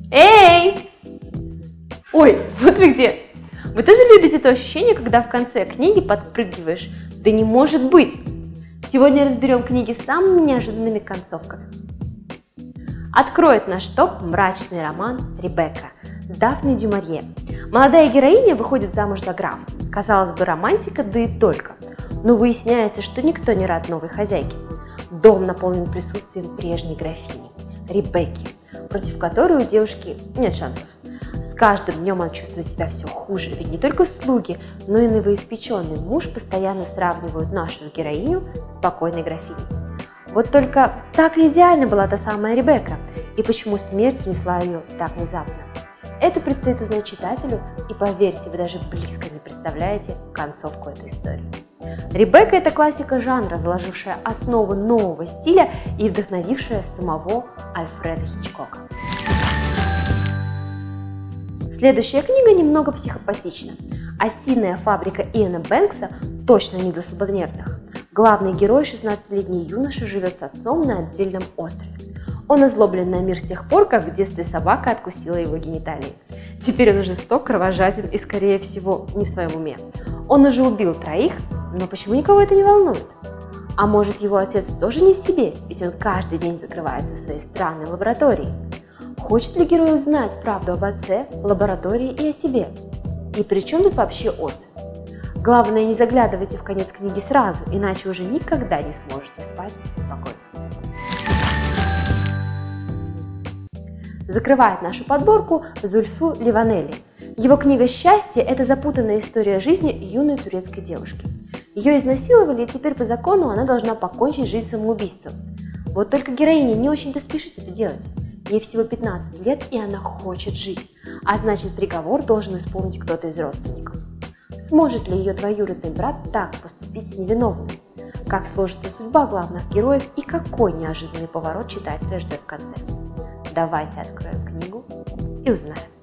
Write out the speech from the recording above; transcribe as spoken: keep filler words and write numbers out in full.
Эй! Ой, вот вы где! Вы тоже любите то ощущение, когда в конце книги подпрыгиваешь? Да не может быть! Сегодня разберем книги с самыми неожиданными концовками. Откроет наш топ мрачный роман «Ребекка» Дафны дю Маурье. Молодая героиня выходит замуж за графа. Казалось бы, романтика, да и только. Но выясняется, что никто не рад новой хозяйке. Дом наполнен присутствием прежней графини, Ребекки, против которой у девушки нет шансов. С каждым днем она чувствует себя все хуже, ведь не только слуги, но и новоиспеченный муж постоянно сравнивают нашу с героиню с покойной графиней. Вот только так ли идеальна была та самая Ребекка, и почему смерть унесла ее так внезапно? Это предстоит узнать читателю, и поверьте, вы даже близко не представляете концовку этой истории. Ребекка – это классика жанра, заложившая основу нового стиля и вдохновившая самого Альфреда Хичкока. Следующая книга немного психопатична. «Осиная фабрика» Иэна Бэнкса точно не для слабонервных. Главный герой, шестнадцатилетний юноша, живет с отцом на отдельном острове. Он озлоблен на мир с тех пор, как в детстве собака откусила его гениталии. Теперь он жесток, кровожаден и, скорее всего, не в своем уме. Он уже убил троих, но почему никого это не волнует? А может, его отец тоже не в себе, ведь он каждый день закрывается в своей странной лаборатории? Хочет ли герой узнать правду об отце, лаборатории и о себе? И при чем тут вообще осы? Главное, не заглядывайте в конец книги сразу, иначе уже никогда не сможете спать спокойно. Закрывает нашу подборку Зульфу Ливанели. Его книга «Счастье» – это запутанная история жизни юной турецкой девушки. Ее изнасиловали, и теперь по закону она должна покончить жизнь самоубийством. Вот только героиня не очень-то спешит это делать. Ей всего пятнадцать лет, и она хочет жить, а значит, приговор должен исполнить кто-то из родственников. Сможет ли ее двоюродный брат так поступить с невиновным? Как сложится судьба главных героев и какой неожиданный поворот читателя ждет в конце? Давайте откроем книгу и узнаем.